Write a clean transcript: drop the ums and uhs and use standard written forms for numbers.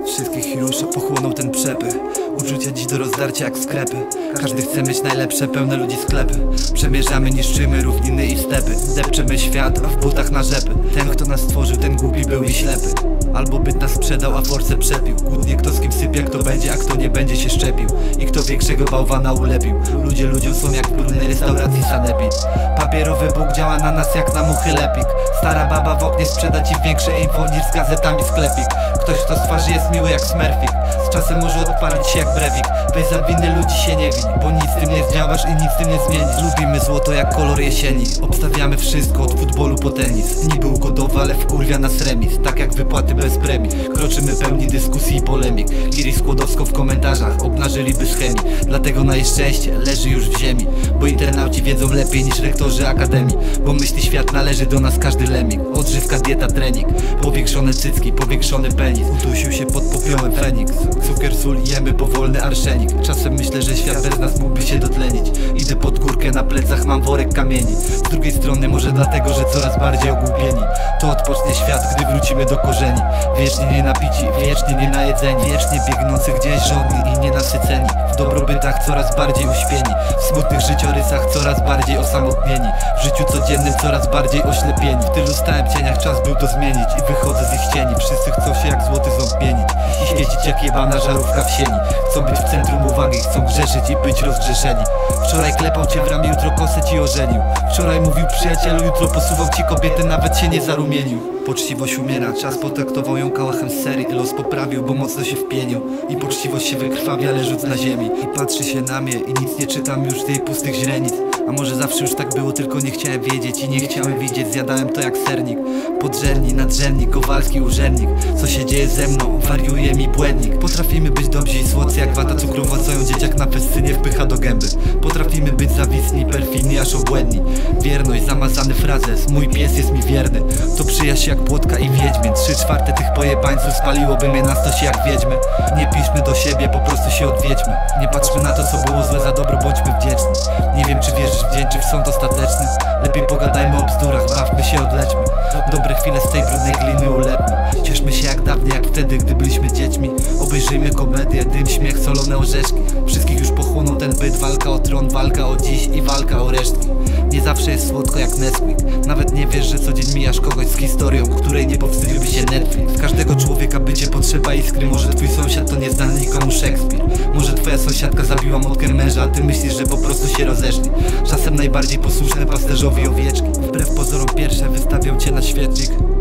Wszystkich już pochłonął ten przepych. Uczucia dziś do rozdarcia jak sklepy. Każdy chce mieć najlepsze, pełne ludzi sklepy. Przemierzamy, niszczymy równiny i stepy. Depczemy świat w butach na rzepy. Ten kto nas stworzył, ten głupi był i ślepy. Albo byt nas sprzedał, a force przepił. Kłótnie kto z kim sypie, kto będzie, a kto nie będzie się szczepił. I kto większego bałwana ulepił. Ludzie ludziom są jak w brudnej restauracji sanepid. Papierowy Bóg działa na nas jak na muchy lepik. Stara baba w oknie sprzeda ci większe info niż z gazetami sklepik. Ktoś kto z twarzy jest miły jak Smurfik. Z czasem może odpalić się jak Brewik. Weź za winy ludzi się nie win, bo nic z tym nie zdziałasz i nic z tym nie zmienisz. Lubimy złoto jak kolor jesieni. Obstawiamy wszystko od futbolu po tenis. Niby ugodowy, ale wkurwia nas remis. Tak jak wypłaty bez premii. Kroczymy pełni dyskusji i polemik. Kiri Skłodowsko w komentarzach obnażyliby z chemii. Dlatego na jej szczęście leży już w ziemi. Bo internauci wiedzą lepiej niż rektorzy akademii. Bo myśli świat należy do nas każdy lemik. Odżywka, dieta, trening. Powiększone cycki, powiększony penis. Udusił się pod popiołem Feniks. Cukier, sól, jemy powolny arszenik. Czasem myślę, że świat bez nas mógłby się dotlenić. Idę pod górkę, na plecach mam worek kamieni. Z drugiej strony może dlatego, że coraz bardziej ogłupieni. To odpocznie świat, gdy wrócimy do korzeni. Wiecznie nie napici, wiecznie nie najedzeni. Wiecznie biegnący gdzieś żądni i nienasyceni. W dobrobytach coraz bardziej uśpieni. W smutnych życiorysach coraz bardziej osamotnieni. W życiu codziennym coraz bardziej oślepieni. W tylu stałym cieniach czas był to zmienić. I wychodzę z ich cieni. Wszyscy chcą się jak złoty ząb mienić. I świecić jak jebana żarówka w sieni. Chcą być w centrum uwagi, chcą grzeszyć i być rozgrzeszeni. Wczoraj klepał cię w ramię, jutro kosę ci ożenił. Wczoraj mówił przyjacielu, jutro posuwał ci kobietę, nawet się nie zarumienił. Poczciwość umiera, czas potraktował ją kałachem z serii. Los poprawił, bo mocno się wpienił. I poczciwość się wykrwawia, leżąc na ziemi. I patrzy się na mnie i nic nie czytam już z jej pustych źrenic. A może zawsze już tak było, tylko nie chciałem wiedzieć i nie chciałem widzieć. Zjadałem to jak sernik. Podżerni, nadrzędnik, Kowalski, urzędnik. Co się dzieje ze mną? Wariuje mi błędnik. Potrafimy być dobrzy i słodcy jak wata cukrowa, co ją dzieciak na festynie wpycha do gęby. Potrafimy być zawisni, perfidni, aż obłędni. Wierność, zamazany frazes, mój pies jest mi wierny. To przyjaźń jak Płotka i Wiedźmin. 3/4 tych pojebańców spaliłoby mnie na stosie jak wiedźmy. Nie piszmy do siebie, po prostu się odwiedźmy. Nie patrzmy na to co było złe, za dobro bądźmy wdzięczni. Nie wiem czy wierzysz w dzień, czy w sąd ostateczny. Lepiej pogadajmy o bzdurach, bawmy się, odlećmy. Dobre chwile z tej brudnej gliny ulepmy. Cieszmy się jak dawniej, jak wtedy, gdy byliśmy dziećmi. Obejrzyjmy komedię, dym, śmiech, solone orzeszki. Wszystkich już pochłonął ten byt. Walka o tron, walka o dziś i walka o resztki. Nie zawsze jest słodko jak Nesquik. Nawet nie wiesz, że co dzień mijasz kogoś z historią, której nie powstydziłby się Netflix. Z każdego człowieka bycie potrzeba iskry. Może twój sąsiad to nie znany nikomu Szekspir. Może twoja sąsiadka zabiła motkę męża, a ty myślisz, że po prostu się rozeszli. Czasem najbardziej posłuszne pasterzowi owieczki. Wbrew pozorom pierwsze wystawią cię na świecznik.